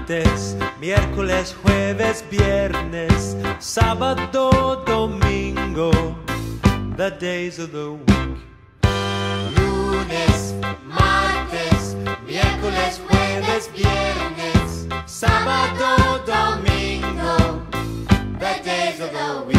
martes, miércoles, jueves, viernes, sábado, domingo, the days of the week. Lunes, martes, miércoles, jueves, viernes, sábado, domingo, the days of the week.